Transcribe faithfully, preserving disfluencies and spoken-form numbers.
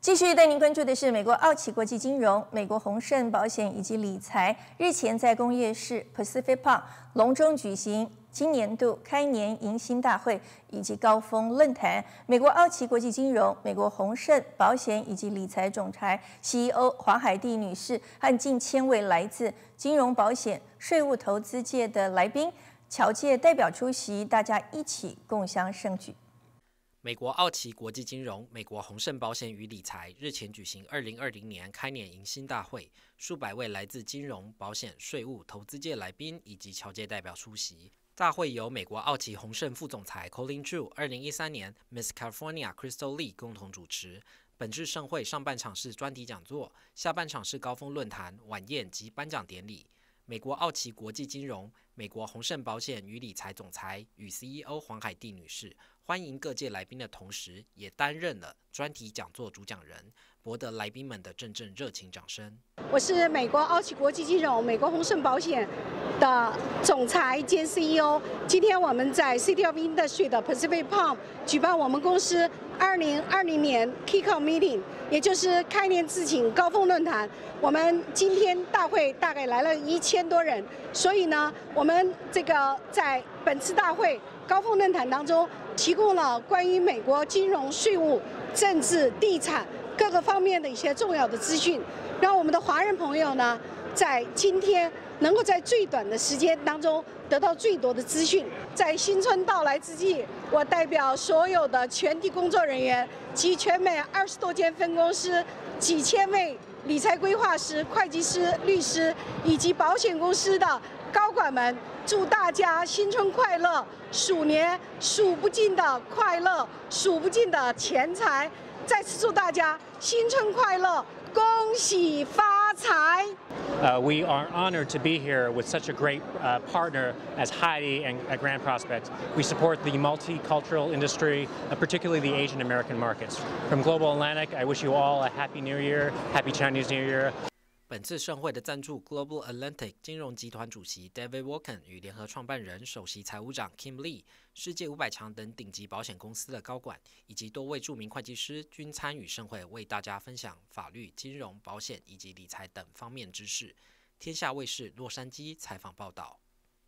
继续带您关注的是美国奥奇国际金融、美国宏盛保险以及理财日前在工业市 Pacific Park 隆重举行今年度开年迎新大会以及高峰论坛。美国奥奇国际金融、美国宏盛保险以及理财总裁 C E O 黄海蒂女士和近千位来自金融、保险、税务、投资界的来宾、侨界代表出席，大家一起共襄盛举。 美国奥奇国际金融、美国宏盛保险与理财日前举行二零二零年开年迎新大会，数百位来自金融、保险、税务、投资界来宾以及侨界代表出席。大会由美国奥奇宏盛副总裁 Colin Chu、二零一三年 Miss California Crystal Lee 共同主持。本次盛会上半场是专题讲座，下半场是高峰论坛、晚宴及颁奖典礼。美国奥奇国际金融、美国宏盛保险与理财总裁与 C E O 黄海蒂女士欢迎各界来宾的同时，也担任了专题讲座主讲人，博得来宾们的阵阵热情掌声。 我是美国奥奇国际金融、美国宏盛保险的总裁兼 C E O。今天我们在 City of Industry 的 Pacific Park 举办我们公司二零二零年 Kickoff Meeting， 也就是开年致请高峰论坛。我们今天大会大概来了一千多人，所以呢，我们这个在本次大会高峰论坛当中，提供了关于美国金融、税务、政治、地产各个方面的一些重要的资讯，让我们的华人朋友呢，在今天能够在最短的时间当中得到最多的资讯。在新春到来之际，我代表所有的全体工作人员及全美二十多间分公司、几千位理财规划师、会计师、律师以及保险公司的高管们，祝大家新春快乐，鼠年数不尽的快乐，数不尽的钱财。再次祝大家新春快乐，恭喜发财！ Uh, we are honored to be here with such a great uh, partner as Heidi and at Grand Prospect. We support the multicultural industry, uh, particularly the Asian American markets. From Global Atlantic, I wish you all a Happy New Year, Happy Chinese New Year. 本次盛会的赞助 Global Atlantic 金融集团主席 David Wolken 与联合创办人、首席财务长 Kim Lee、世界五百强等顶级保险公司的高管，以及多位著名会计师均参与盛会，为大家分享法律、金融、保险以及理财等方面知识。天下卫视洛杉矶采访报道。